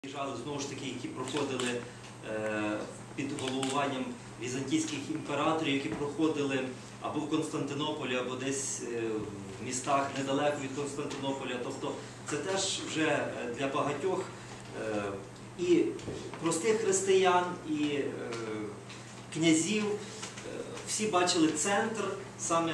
Приїжджали знову ж таки, які проходили під головуванням візантійських імператорів, які проходили або в Константинополі, або десь в містах недалеко від Константинополя. Тобто це теж вже для багатьох і простих християн, і князів. Всі бачили центр саме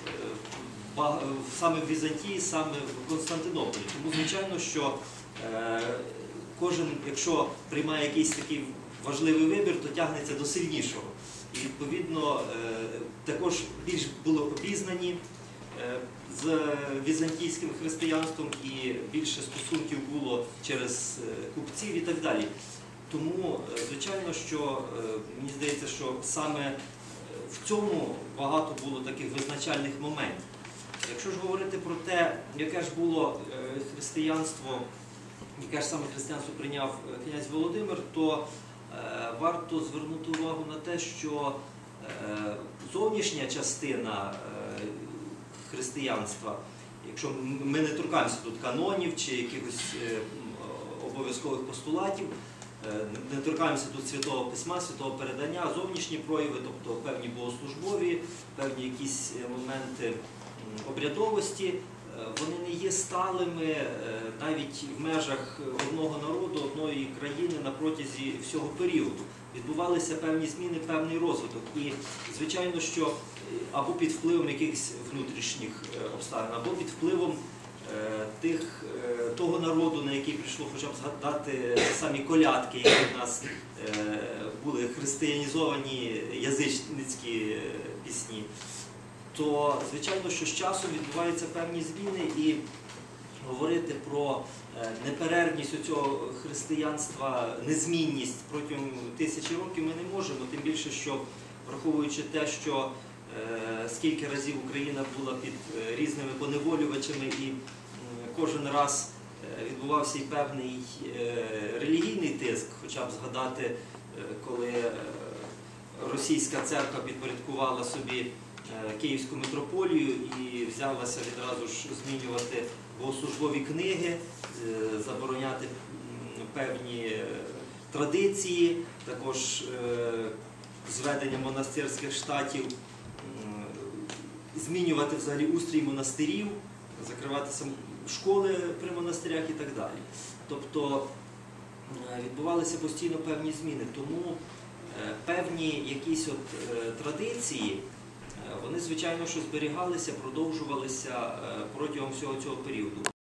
в Візантії, саме в Константинополі. Тому, звичайно, що кожен, якщо приймає якийсь такий важливий вибір, то тягнеться до сильнішого. І, відповідно, також більш були обізнані з візантійським християнством і більше стосунків було через купців і так далі. Тому, звичайно, що мені здається, що саме в цьому багато було таких визначальних моментів. Якщо ж говорити про те, яке ж було християнство, яке ж саме християнство прийняв князь Володимир, то варто звернути увагу на те, що зовнішня частина християнства, якщо ми не торкаємося тут канонів чи якихось обов'язкових постулатів, не торкаємося тут Святого Письма, Святого Передання, зовнішні прояви, тобто певні богослужбові, певні якісь моменти обрядовості, вони не є сталими навіть в межах одного народу, одної країни на протязі всього періоду. Відбувалися певні зміни, певний розвиток. І, звичайно, що або під впливом якихось внутрішніх обставин, або під впливом того народу, на який прийшло хоча б згадати самі колядки, які в нас були християнізовані язичницькі пісні, то, звичайно, що з часом відбуваються певні зміни, і говорити про неперервність цього християнства, незмінність протягом тисячі років ми не можемо, тим більше, що враховуючи те, що скільки разів Україна була під різними поневолювачами, і кожен раз відбувався і певний релігійний тиск, хоча б згадати, коли російська церква підпорядкувала собі Київську митрополію і взялася відразу ж змінювати богослужбові книги, забороняти певні традиції, також зведення монастирських штатів, змінювати взагалі устрій монастирів, закривати школи при монастирях і так далі. Тобто відбувалися постійно певні зміни, тому певні якісь традиції, вони, звичайно, що зберігалися, продовжувалися протягом всього цього періоду.